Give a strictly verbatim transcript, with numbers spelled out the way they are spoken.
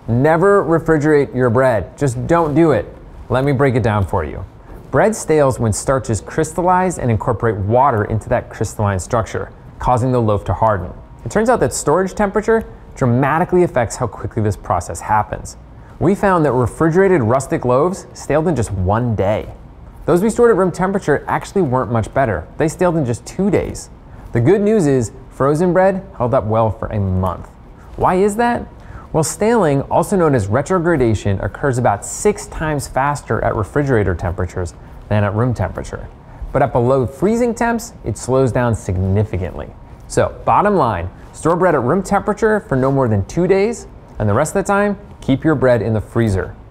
Never refrigerate your bread. Just don't do it. Let me break it down for you. Bread stales when starches crystallize and incorporate water into that crystalline structure, causing the loaf to harden. It turns out that storage temperature dramatically affects how quickly this process happens. We found that refrigerated rustic loaves staled in just one day. Those we stored at room temperature actually weren't much better. They staled in just two days. The good news is frozen bread held up well for a month. Why is that? Well, staling, also known as retrogradation, occurs about six times faster at refrigerator temperatures than at room temperature. But at below freezing temps, it slows down significantly. So, bottom line, store bread at room temperature for no more than two days, and the rest of the time, keep your bread in the freezer.